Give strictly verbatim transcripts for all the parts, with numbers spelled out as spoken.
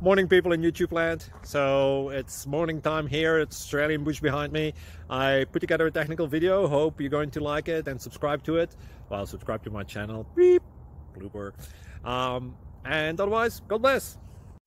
Morning, people in YouTube land. So it's morning time here. It's Australian bush behind me. I put together a technical video. Hope you're going to like it and subscribe to it. Well, subscribe to my channel. Beep. Blooper. Um, and otherwise, God bless.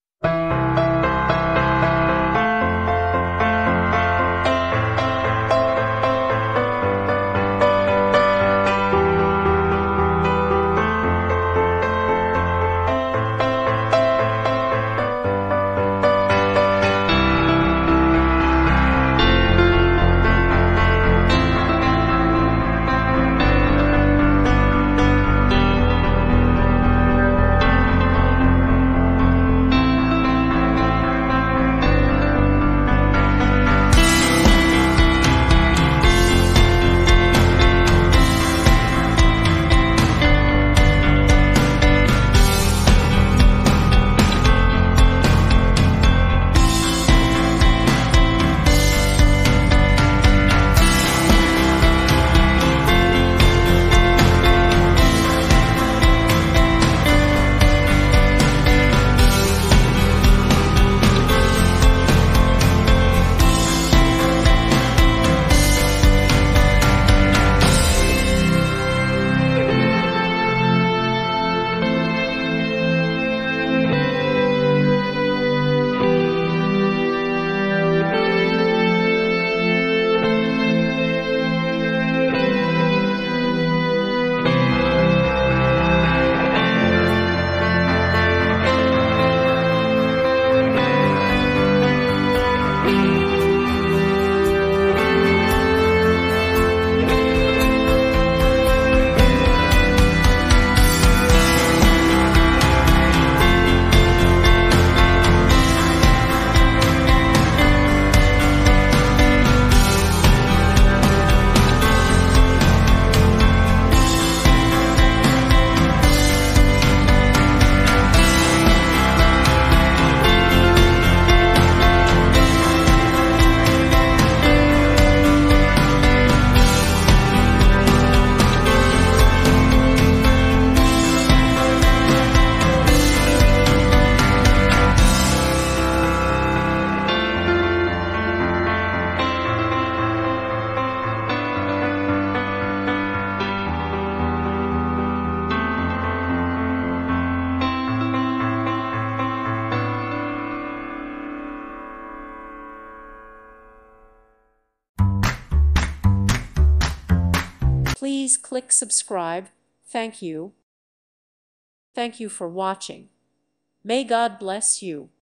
Please click subscribe. Thank you. Thank you for watching. May God bless you.